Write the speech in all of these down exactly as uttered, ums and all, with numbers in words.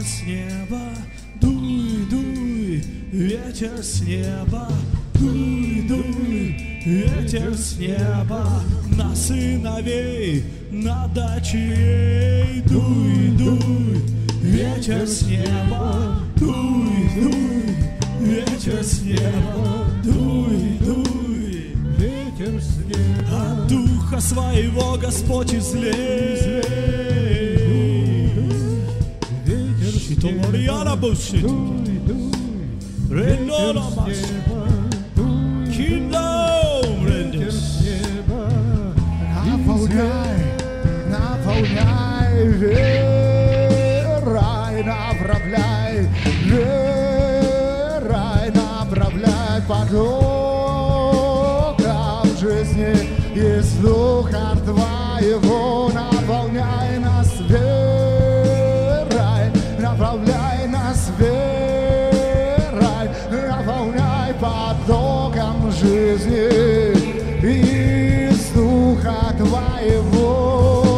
с неба, дуй, дуй, ветер с неба, дуй, дуй, ветер с неба, на сыновей, на дочерей, дуй, дуй, ветер с неба, дуй, дуй, ветер с неба, дуй, дуй, ветер с неба, от духа своего Господь излей. Ветер с неба, наполняй, наполняй, верой направляй, верой направляй потоком жизни из духа Твоего, наполняй нас верой, направляй нас верой, наполняй потоком жизни из духа Твоего.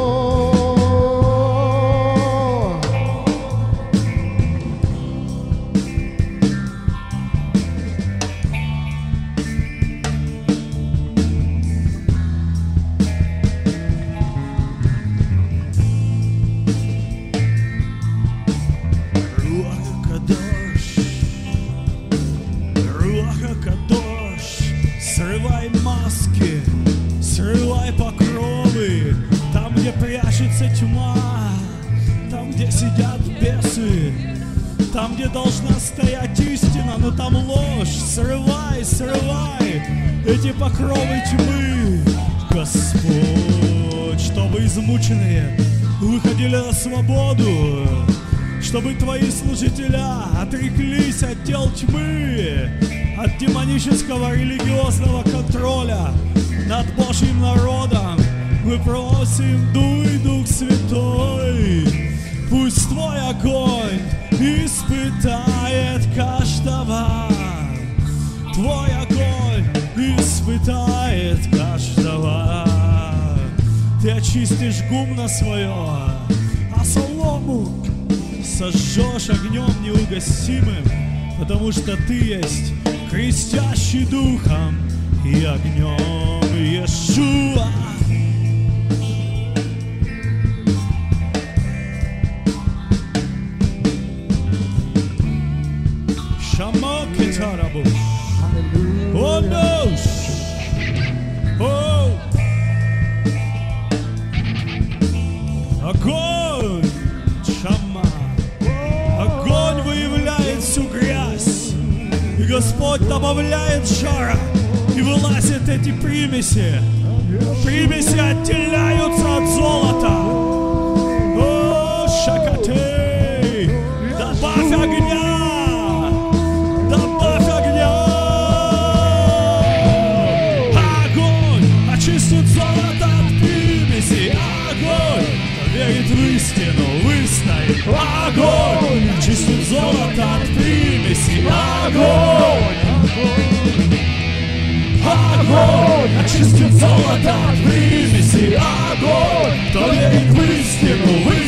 Срывай маски, срывай покровы, там, где прячется тьма, там, где сидят бесы, там, где должна стоять истина, но там ложь. Срывай, срывай эти покровы тьмы, Господь, чтобы измученные выходили на свободу, чтобы Твои служителя отреклись от дел тьмы, от демонического религиозного контроля над Божьим народом. Мы просим, дуй, Дух Святой, пусть Твой огонь испытает каждого. Твой огонь испытает каждого. Ты очистишь гумно свое, а солому сожжешь огнем неугасимым, потому что Ты есть крестящий духом и огнем, Иешуа. Шамок китарабуш, о нош, о, огонь, шама, огонь выявляет всю грязь. И Господь добавляет жара, и вылазят эти примеси. Примеси отделяются от золота. О, шакатей, добавь огня, добавь огня. Огонь очистит золото от примесей. Огонь поверит в истину, выстоит. Огонь очистит золото от примесей. Огонь, огонь очистит золото от примесей. Огонь, кто верит в истину,